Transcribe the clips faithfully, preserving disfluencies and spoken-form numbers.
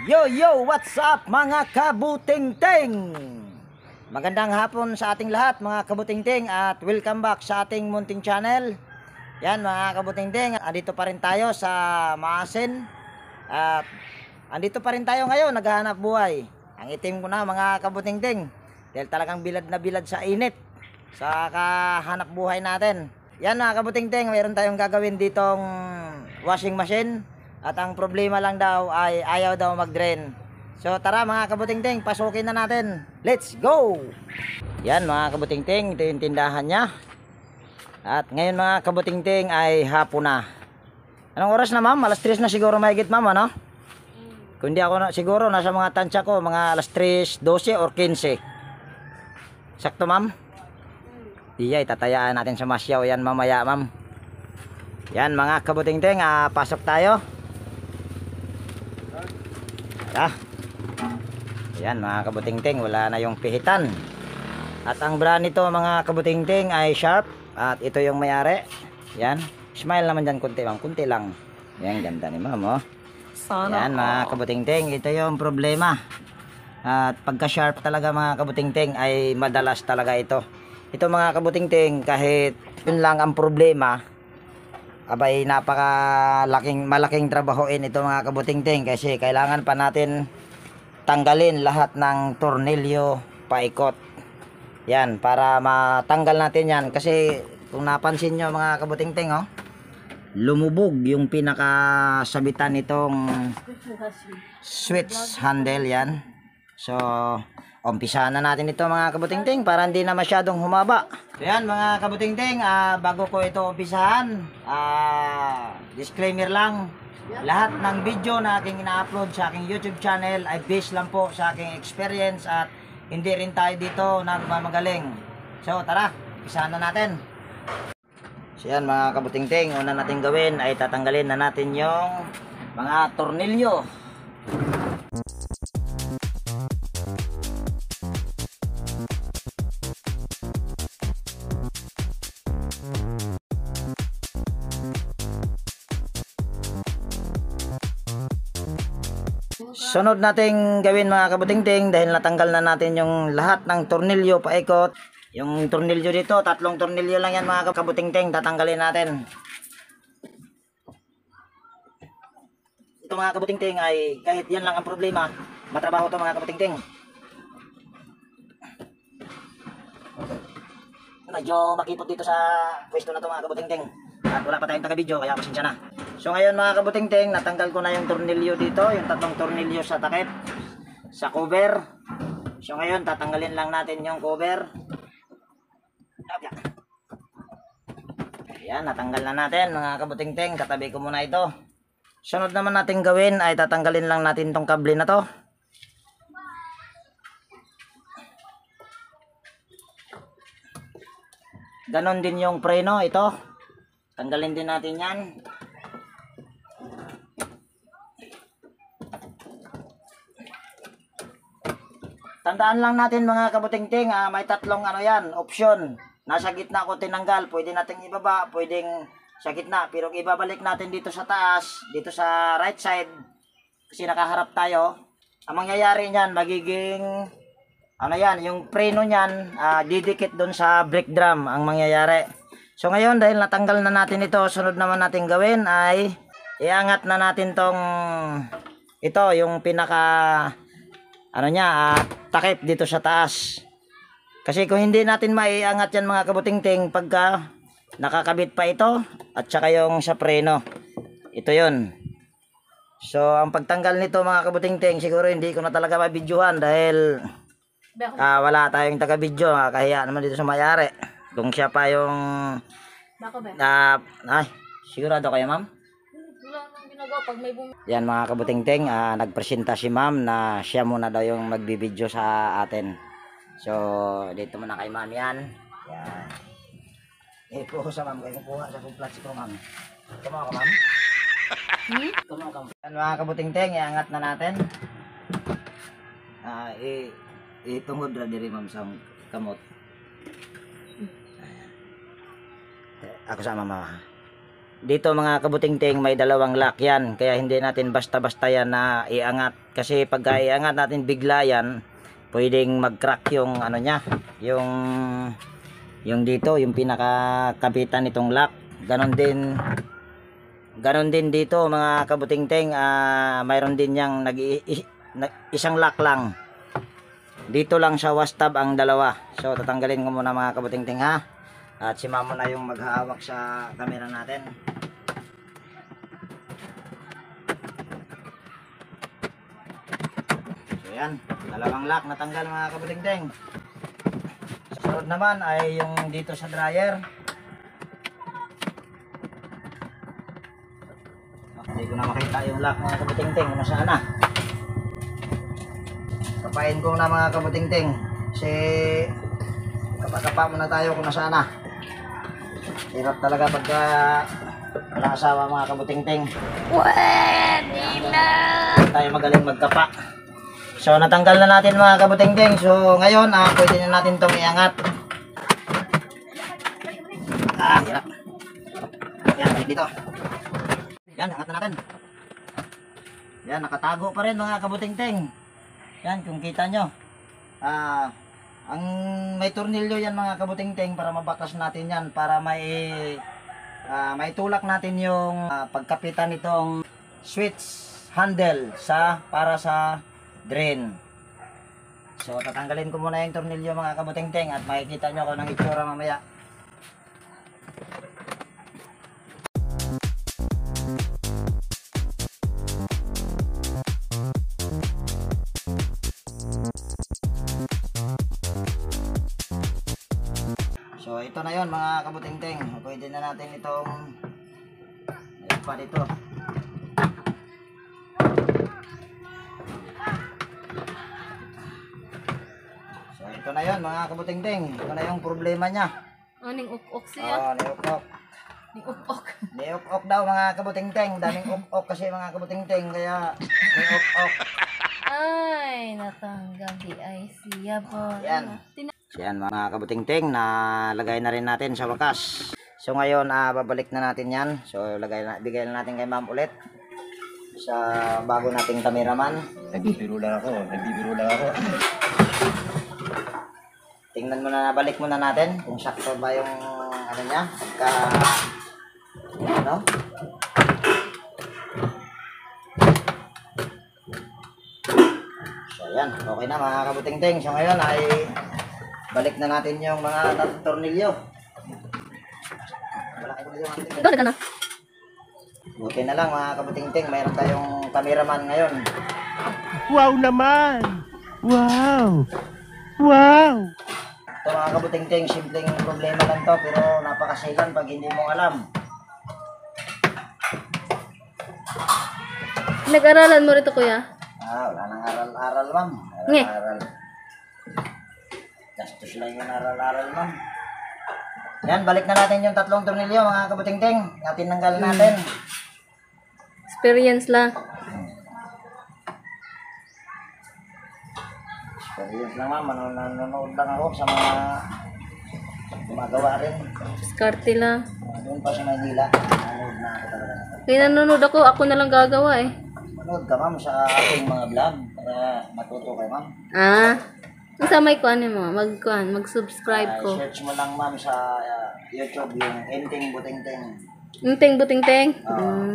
Yo yo, what's up mga kabutingting? Magandang hapon sa ating lahat mga kabutingting at welcome back sa ating munting channel. Yan mga kabutingting, andito pa rin tayo sa Maasin. At andito pa rin tayo ngayon, naghahanap buhay. Ang itim ko na mga kabutingting, dahil talagang bilad na bilad sa init sa kahanap buhay natin. Yan mga kabutingting, mayroon tayong gagawin ditong washing machine. At ang problema lang daw ay ayaw daw mag-drain. So tara mga kabutingting, pasukin na natin. Let's go! Yan mga kabutingting, ito yung tindahan niya. At ngayon mga kabutingting ay hapon na. Anong oras na ma'am? Alas tres na siguro mahigit ma'am, ano? Kung di ako na, siguro nasa mga tansya ko, mga alas tres, twelve or fifteen. Sakto ma'am? Iya, itatayaan natin sa Masyaw yan mamaya ma'am. Yan mga kabutingting, ah, pasok tayo. Ah. Yan mga kabutingting, wala na yung pihitan. At ang brand nito mga kabutingting ay Sharp. At ito yung mayari. Yan. Smile naman dyan kunti ma'am, kunti lang. Yan, ganda ni ma'am oh. Sana yan mga kabutingting, ito yung problema. At pagka Sharp talaga mga kabutingting ay madalas talaga ito. Ito mga kabutingting, kahit yun lang ang problema, abay napakalaking malaking trabahoin ito mga kabutingting, kasi kailangan pa natin tanggalin lahat ng tornilyo paikot. Yan, para matanggal natin yan, kasi kung napansin nyo mga kabutingting oh, lumubog yung pinakasabitan nitong switch handle yan. So umpisahan na natin ito mga kabutingting para hindi na masyadong humaba. So yan mga kabutingting, uh, bago ko ito umpisahan, uh, disclaimer lang, lahat ng video na aking ina-upload sa aking YouTube channel ay based lang po sa aking experience at hindi rin tayo dito nagmamagaling. So tara, umpisahan na natin. So yan mga kabutingting, una natin gawin ay tatanggalin na natin yung mga tornilyo. Sunod nating gawin mga kabutingting, dahil natanggal na natin yung lahat ng tornilyo paikot. Yung tornilyo dito, tatlong tornilyo lang yan mga kabutingting, tatanggalin natin. Ito mga kabutingting ay kahit yan lang ang problema, matrabaho to mga kabutingting. Medyo makipot dito sa pwesto na to mga kabutingting. At wala pa tayong taga-video, kaya pasensya na. So ngayon mga kabutingting, natanggal ko na yung tornilyo dito, yung tatlong tornilyo sa takip, sa cover. So ngayon tatanggalin lang natin yung cover. Ayan, natanggal na natin mga kabutingting, katabi ko muna ito. Sunod naman natin gawin ay tatanggalin lang natin tong kable na to. Ganon din yung preno, ito. Tanggalin din natin yan. Tandaan lang natin mga kabutingting, ah, may tatlong ano yan, option. Nasa gitna ko tinanggal, pwede nating ibaba, pwedeng sa gitna, pero ibabalik natin dito sa taas, dito sa right side, kasi nakaharap tayo. Ang mangyayari niyan, magiging ano yan, yung preno niyan, ah, didikit dun sa brake drum ang mangyayari. So ngayon, dahil natanggal na natin ito, sunod naman natin gawin ay iangat na natin tong ito, yung pinaka ano niya, uh, takip dito sa taas. Kasi kung hindi natin maiangat yan mga kabutingting, pagka nakakabit pa ito at saka yung sa preno, ito yun. So ang pagtanggal nito mga kabutingting, siguro hindi ko na talaga mabidyohan dahil uh, wala tayong taga-video, uh, kahiya naman dito sa mayari. Kung siya pa yung uh, ay, sigurado kayo ma'am? Yan mga kabutingting, uh, nagpresenta si ma'am na siya muna daw yung magbibideo sa atin. So dito muna kay ma'am yan. Yan. Eh po sa ma'am, kayo kuha sa kuplat ko ma'am. Kumawa ka ma'am? Hmm? Kumawa ka ma'am. Yan mga kabutingting, iangat na natin. Uh, i itungod ra diri ma'am sa kamot. Ako sa mama. dito mga kabutingting may dalawang lock yan, kaya hindi natin basta-basta yan na iangat, kasi pag iangat natin bigla yan, pwedeng mag-crack yung ano nya, yung yung dito, yung pinakakapitan nitong lock. Ganon din ganon din dito mga kabutingting, uh, mayroon din yang nag isang lock lang. Dito lang sa wastab ang dalawa. So tatanggalin ko muna mga kabutingting ha. At si Mamo na yung maghahawak sa camera natin. So yan, dalawang lock natanggal mga kabutingting. Sunod naman ay yung dito sa dryer. Hindi ko na makita yung lock mga kabutingting, nasaan na. Kapain ko na mga kabutingting. Kasi kapag-kapa muna tayo kung nasaan na. Hirap talaga pagka wala asawa mga kabutingting. Pwede na! Tayo magaling magkapa. So natanggal na natin mga kabutingting. So ngayon ah, pwede na natin itong iangat. Ah, hirap. Yan, balik dito. Yan, angat na natin. Yan, nakatago pa rin mga kabutingting. Yan, kung kita nyo. Ah, ang may tornilyo yan mga kabutingting para mabakas natin yan, para may uh, may tulak natin yung uh, pagkapitan nitong switch handle sa para sa drain. So tatanggalin ko muna yung tornilyo mga kabutingting at makikita nyo kung anong itsura mamaya. So ito na yon mga kabutingting. Pwede na natin itong ayun pa dito. So ito na yon mga kabutingting. Ito na yung problema niya. Oh, ning uk-uk siya. Oh, niuk-uk. Ning uk-uk. Niuk-uk daw mga kabutingting. Daming uk-uk kasi mga kabutingting, kaya niuk-uk. Ay, natanggal di ay siya po. Yan. So yan mga kabutingting, na lagay na rin natin sa wakas. So ngayon uh, babalik na natin yan. So lagay na, bigay na natin kay ma'am ulit sa bago nating cameraman. Nagbibiro lang ako, nagbibiro lang ako. Tingnan mo na, balik muna natin kung sakto ba yung ano niya, pagka ano. So yan, okay na mga kabutingting. So ngayon ay balik na natin yung mga tornilyo. Ikaw ka na. Buti na lang mga kabutingting, mayroon tayong cameraman ngayon. Wow naman! Wow! Wow! Ito mga kabutingting, simpleng problema lang to, pero napakasigan pag hindi mo alam. Nag-aralan mo rito kuya? Ah, wala nang aral-aral ma'am. Nge. Aral-aral. Gastos lang yung aral-aral ma'am. Yan, balik na natin yung tatlong tornilyo mga kabutingting. Natin nanggal natin. Experience lang. Experience lang ma'am, Mano- nanonood lang ako sa mga gumagawa rin. Diskarte lang. Doon pa sa Manila, nanonood na ako talaga. Kaya nanonood ako, ako na lang gagawa eh. Manood ka ma'am sa aking mga vlog para matuto kay ma'am. Ah, sa may kuan mo, mag-kuan, mag-subscribe Ah, ko. search mo lang ma'am sa ah, YouTube yung Enting Butingting. Buting buting-ting. Oo. Mm.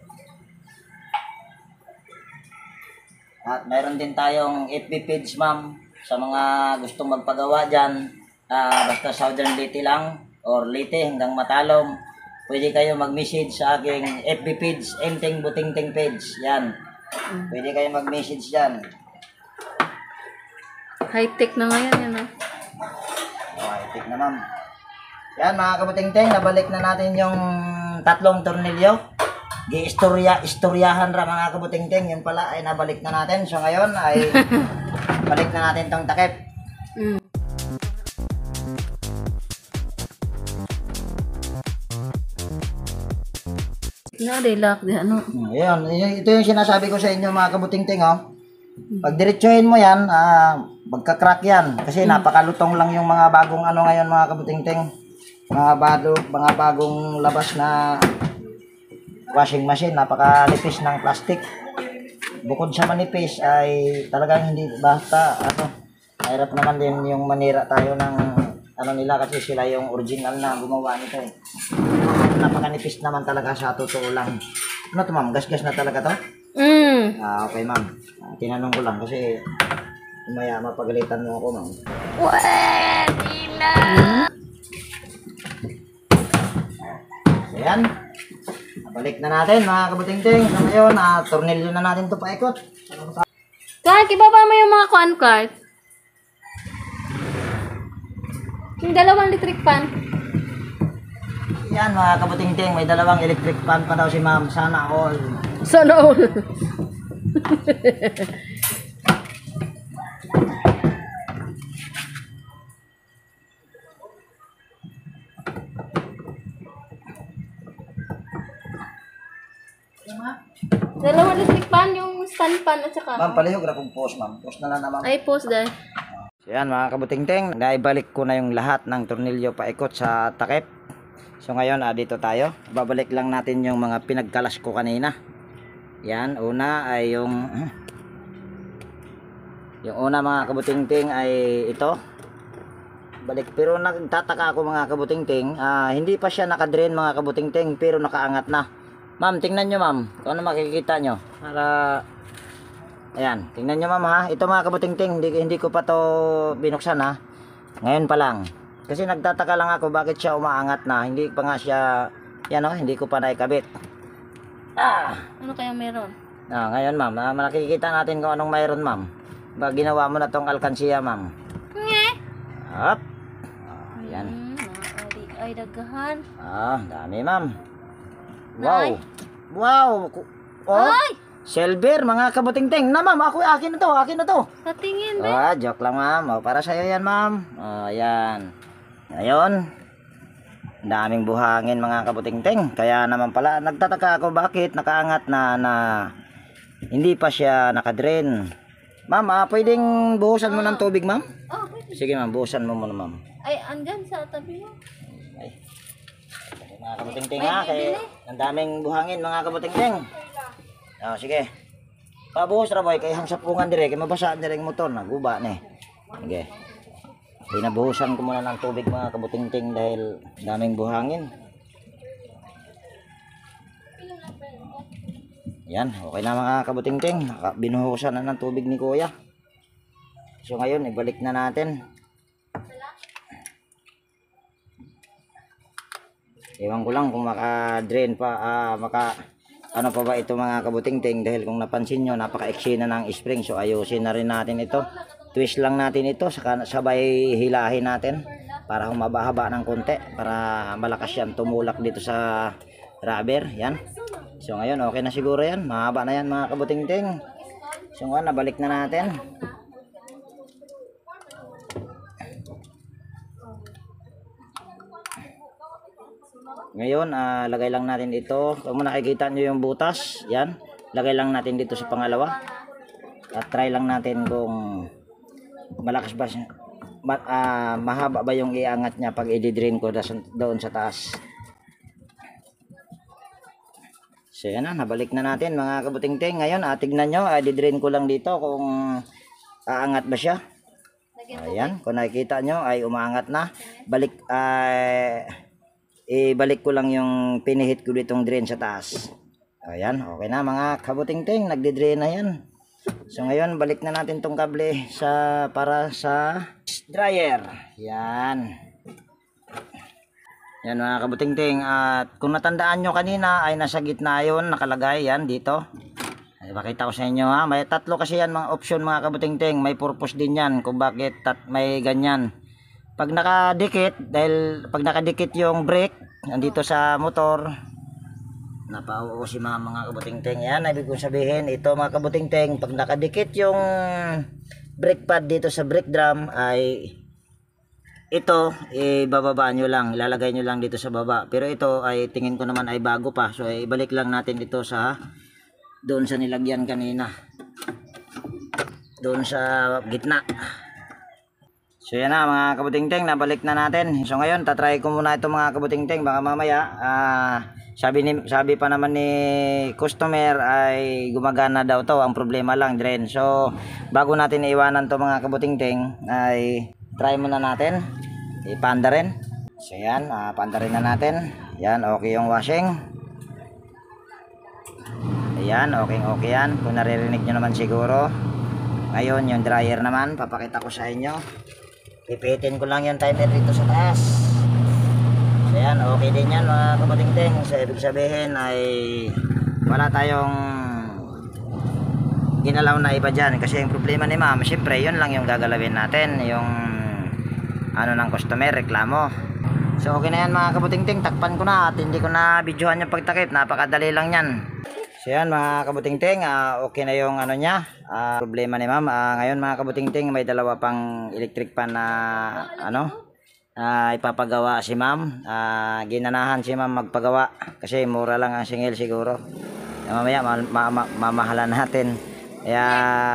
At mayroon din tayong F B page ma'am sa mga gustong magpagawa dyan. Ah, basta Southern Leyte lang or Leyte hanggang Matalom. Pwede kayo mag-message sa aking F B page, Enting Butingting page. Yan. Pwede kayo mag-message dyan. High-tech na ngayon yan ah. Okay, tik na ma'am. Yan mga kabutingting, nabalik na natin yung tatlong tornilyo. Gi-istorya, istoryahan ra mga kabutingting. Yun pala ay nabalik na natin. So ngayon ay balik na natin tong takip. Mm. Na relax di ano. Ayan, ito yung sinasabi ko sa inyo mga kabutingting, oh. Pag diretsuhin mo yan, ah, magka-crack yan. Kasi napakalutong lang yung mga bagong ano ngayon mga kabutingting. Mga bago, mga bagong labas na washing machine, napakanipis ng plastic. Bukod sa manipis ay talagang hindi basta ano, mahirap naman din yung manira tayo ng ano nila kasi sila yung original na gumawa nito eh. Napakanipis naman talaga sa totoo lang. Ano to ma'am? Gas-gas na talaga to? Mm. Ah, okay ma'am. Ah, tinanong ko lang kasi umaya mapagalitan mo ako ma'am. Pwede na. Ayan. Balik na natin mga kabuting-ting. So ngayon, ah, tornilyo na natin to paikot. Kahit ibaba mo yung mga kuan cart. Yung dalawang electric pan. Yan mga kabuting-ting, may dalawang electric fan pa daw si ma'am. Sana all. Sana all. Dalawang electric pan, yung stand pan at saka. Ma'am, palihog na kong post ma'am. Post na lang na ma'am. Ay, post dahil. So yan mga kabuting-ting, naibalik ko na yung lahat ng tornilyo paikot sa takip. So ngayon, ah, dito tayo. Babalik lang natin yung mga pinagkalas ko kanina. Yan, una ay yung yung una mga kabuting-ting ay ito. Balik, pero nagtataka ako mga kabuting-ting, ah, hindi pa siya nakadrain mga kabuting-ting pero nakaangat na. Ma'am, tingnan nyo ma'am, kung ano makikita nyo para ayan, tingnan nyo ma'am ha. Ito mga kabuting-ting, hindi, hindi ko pa to binuksan ha, ngayon pa lang kasi nagtataka lang ako bakit siya umaangat na, hindi pa nga siya yan o, hindi ko pa naikabit. Ah, Ano kaya meron? ah ngayon ma'am, ah, makikita natin kung anong mayroon ma'am. Ba, ginawa mo na tong alkansiya ma'am. Nge. Up. Ah, yan. Hmm, naari ay dagahan. Ah, dami ma'am. Wow. Nay. Wow. Ku- Oh, Ay! silver mga kabuting-ting. Na ma'am, ako akin na to, akin na to. Patingin be. Ah, joke lang ma'am. Oh, para sa iyo yan ma'am. Oh, yan. Ngayon, daming buhangin mga kabuting-ting. Kaya naman pala nagtataka ako bakit nakaangat na na hindi pa siya nakadrain. Ma'am, ah, pwedeng buhusan mo ng tubig ma'am? Oh, pwede. Sige ma'am, buhusan mo muna ma'am. Ay, andyan sa tabi mo. Ay. Mga kabuting-ting May ha, kay bibili. ang daming buhangin mga kabuting-ting. Oh, sige. Pabuhos ra boy kay hang sapungan dire kay mabasa dire ang motor na guba ni. Sige. Pinabuhusan ko muna ng tubig mga kabuting-ting dahil daming buhangin. Yan, okay na mga kabuting-ting. Naka- Binuhusan na ng tubig ni Kuya. So ngayon, ibalik na natin. Ewan ko lang kung maka-drain pa, ah, maka ano pa ba ito mga kabuting-ting dahil kung napansin nyo, napaka-iksi na ng spring. So ayusin na rin natin ito. Twist lang natin ito, saka sabay hilahin natin para humaba-haba ng konti para malakas yan tumulak dito sa rubber. Yan. So ngayon, okay na siguro yan. Mahaba na yan mga kabuting-ting. So ngayon, nabalik na natin. Ngayon, ah, lagay lang natin ito. Kung nakikita nyo yung butas, yan. Lagay lang natin dito sa pangalawa. At try lang natin kung malakas ba siya. Ma ah, mahaba ba yung iangat niya pag i-drain ko doon sa taas. So yan na, nabalik na natin mga kabuting-ting. Ngayon, ah, tignan nyo, ah, i-drain ko lang dito kung aangat ba siya. Ayan, kung nakikita nyo ay umaangat na. Balik, ay... Uh, ibalik ko lang yung pinihit ko ditong drain sa taas. Ayan, okay na mga kabuting-ting, nagdi-drain na yan. So ngayon, balik na natin tong kable sa para sa dryer. Yan. Yan mga kabuting-ting, at kung natandaan nyo kanina ay nasa gitna yon, nakalagay yan dito. Ay, makita ko sa inyo ha, may tatlo kasi yan mga option mga kabuting-ting, may purpose din yan kung bakit tat may ganyan. Pag nakadikit, dahil pag nakadikit yung brake nandito sa motor, napauo si mga mga kabuting-ting. Yan, ibig kong sabihin, ito mga kabuting-ting, pag nakadikit yung brake pad dito sa brake drum, ay ito, ibababa nyo lang, ilalagay nyo lang dito sa baba. Pero ito ay tingin ko naman ay bago pa, so ibalik lang natin dito sa doon sa nilagyan kanina, doon sa gitna. So yan na mga kabutingting, nabalik na natin. So ngayon, tatry ko muna ito mga kabutingting. Baka mamaya, ah, sabi, ni, sabi pa naman ni customer ay gumagana daw to. Ang problema lang drain. So bago natin iwanan to mga kabutingting, ay try muna natin. Ipanda rin. So yan, ah, panda rin na natin. Yan, okay yung washing. Ayan, okay okay yan. Kung naririnig nyo naman siguro. Ngayon, yung dryer naman, papakita ko sa inyo. Pipitin ko lang yung timer dito sa taas. So yan, okay din yan mga kabutingting. So ibig sabihin ay wala tayong ginalaw na iba dyan. Kasi yung problema ni ma'am, syempre yun lang yung gagalawin natin. Yung ano ng customer, reklamo. So okay na yan mga kabutingting. Takpan ko na at hindi ko na videohan yung pagtakip. Napakadali lang yan. So yan mga kabutingting, uh, okay na yung ano niya, uh, problema ni ma'am. Uh, ngayon mga kabutingting, may dalawa pang electric pan na ano, uh, ipapagawa si ma'am. Uh, ginanahan si ma'am magpagawa kasi mura lang ang singil siguro. Uh, mamaya ma ma ma mamahalan natin. Kaya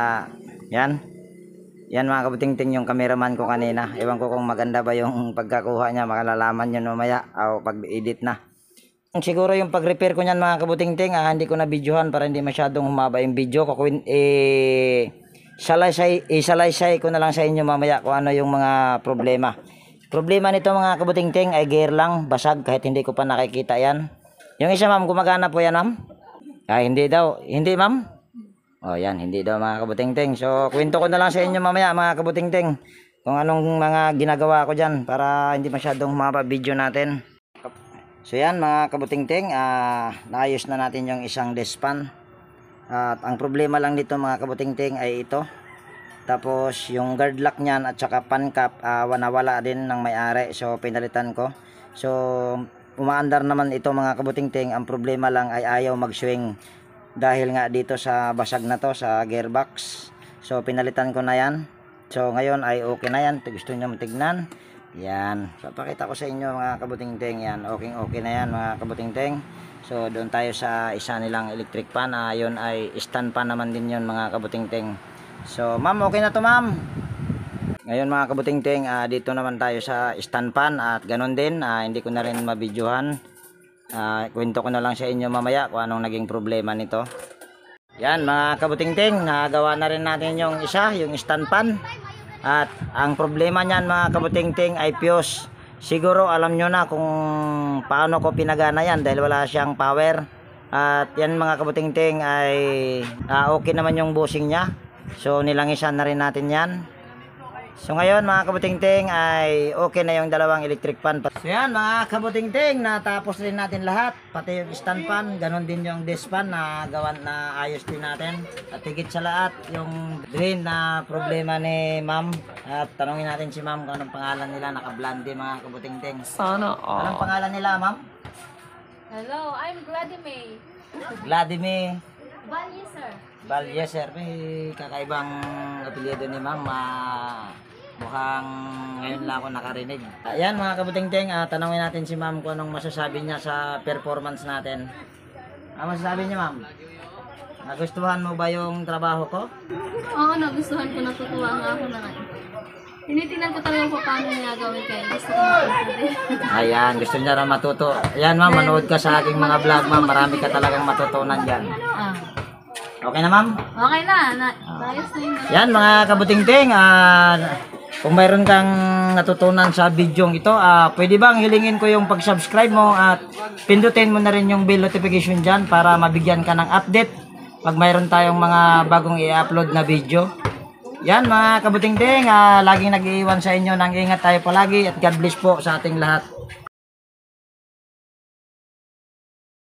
yan. Yan mga kabutingting yung cameraman ko kanina. Ewan ko kung maganda ba yung pagkakuha niya, makalalaman yun mamaya o pag-edit na. Siguro yung pag-repair ko niyan mga kabutingting, ah, hindi ko na videohan para hindi masyadong humaba yung video. Kukuin, eh, salaysay, isalaysay ko na lang sa inyo mamaya kung ano yung mga problema. Problema nito mga kabutingting ay gear lang, basag kahit hindi ko pa nakikita yan. Yung isa ma'am, gumagana po yan ma'am? Ay, hindi daw. Hindi ma'am? O yan, hindi daw mga kabutingting. So, kwento ko na lang sa inyo mamaya mga kabutingting kung anong mga ginagawa ko dyan para hindi masyadong humaba video natin. So yan mga kabutingting, uh, naayos na natin yung isang despan. At ang problema lang dito mga kabutingting ay ito. Tapos yung guard lock nyan at saka pan cap, uh, nawala din ng may-ari. So pinalitan ko. So umaandar naman ito mga kabutingting. Ang problema lang ay ayaw mag-swing. Dahil nga dito sa basag na to, sa gearbox. So pinalitan ko na yan. So ngayon ay okay na yan. Gusto nyo matignan. Yan, papakita ko sa inyo mga kabutingting. Yan, okay okay na yan mga kabutingting. So doon tayo sa isa nilang electric pan. Ah, yun ay stand pan naman din yun mga kabutingting. So ma'am, okay na to ma'am. Ngayon mga kabutingting, ah, dito naman tayo sa stand pan. At ganun din, ah, hindi ko na rin mabidyohan. Ah, kwento ko na lang sa inyo mamaya kung anong naging problema nito. Yan mga kabutingting, nagawa na rin natin yung isa, yung stand pan. At ang problema niyan mga kabutingting ay fuse. Siguro alam nyo na kung paano ko pinagana yan dahil wala siyang power. At yan mga kabutingting ay uh, okay naman yung bushing niya. So nilangisan na rin natin yan. So ngayon mga kabutingting ay okay na yung dalawang electric pan. So yan mga kabutingting, natapos rin natin lahat. Pati yung stand pan, ganon din yung desk pan na gawan na ayos din natin. At higit sa lahat yung drain na problema ni ma'am. At tanongin natin si ma'am kung anong pangalan nila, naka-blondie mga kabutingting. Sana all. Anong pangalan nila ma'am? Hello, I'm Vladimir. Vladimir Valye, sir. Valye, sir. May kakaibang apelyido ni ma'am. Uh, mukhang ngayon lang ako nakarinig. Ayan mga kabutingting, uh, tanongin natin si ma'am kung anong masasabi niya sa performance natin. Ano masasabi niya ma'am? Nagustuhan mo ba yung trabaho ko? Oo, nagustuhan ko. Natutuwa nga ako na nga. Tinitingnan ko talaga kung paano niya gawin kayo. Gusto ko matutunan. Ayan, gusto niya rin matuto. Ayan ma'am, manood ka sa aking mga vlog ma'am. Marami ka talagang matutunan dyan. Ah. Okay na ma'am? Okay na. na Ayos na yun. Yan mga kabutingting, uh, kung mayroon kang natutunan sa video ito, uh, pwede bang hilingin ko yung pag-subscribe mo at pindutin mo na rin yung bell notification dyan para mabigyan ka ng update pag mayroon tayong mga bagong i-upload na video. Yan mga kabutingting, uh, laging nag-iiwan sa inyo ng ingat tayo palagi at God bless po sa ating lahat.